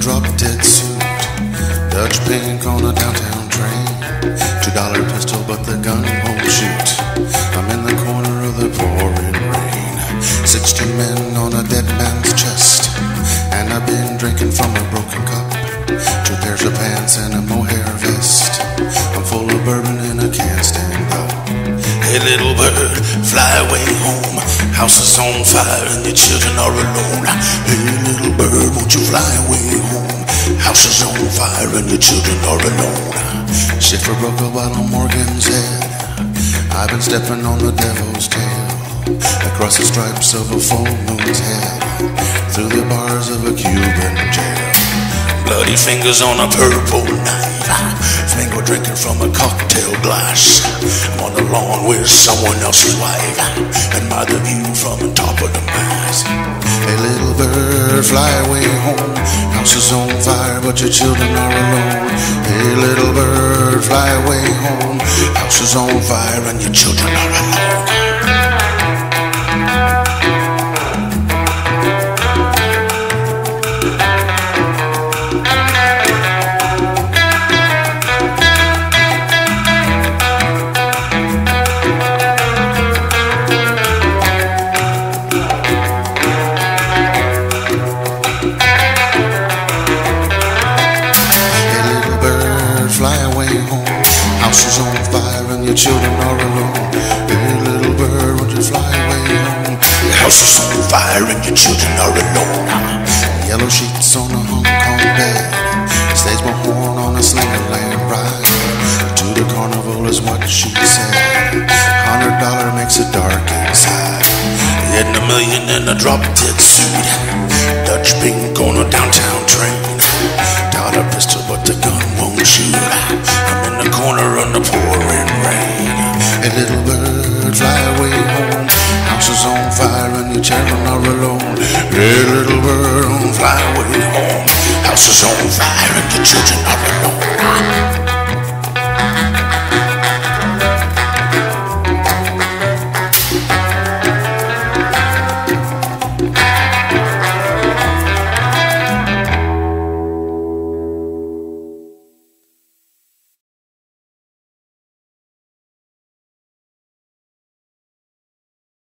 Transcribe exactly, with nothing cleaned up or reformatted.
drop-dead suit, Dutch pink on a downtown train, two dollar pistol but the gun won't shoot. I'm in the corner of the pouring rain, sixty men on a dead man's chest, and I've been drinking from a broken cup, two pairs of pants and a mohair vest. I'm full of bourbon and I can't stand up. Hey little bird, fly away home, house is on fire and your children are alone. Hey little bird, won't you fly away home, house is on fire and your children are alone. Schiffer broke a while on Morgan's head, I've been stepping on the devil's tail, across the stripes of a full moon's head, through the bars of a Cuban jail. Bloody fingers on a purple knife, finger drinking from a cocktail glass. I'm on the lawn with someone else's wife, admire the view from the top of the mast. Hey little bird, fly away home, house is on fire but your children are alone. Hey little bird, fly away home, house is on fire and your children are alone. Fly away home, house is on fire and your children are alone. Hey little bird, won't you fly away home, your house is on fire and your children are alone. Yellow sheets on a Hong Kong bed, stays my horn on a Slingerland ride. To the carnival is what she said, hundred dollar makes it dark inside. Hitting a million in a drop-dead suit, Dutch pink on a downtown train, dollar pistol but the gun won't shoot. I'm in the corner on the pouring rain. Hey little bird, fly away home, house is on fire and your children are alone. Hey little bird, fly away home, house is on fire and your children are alone.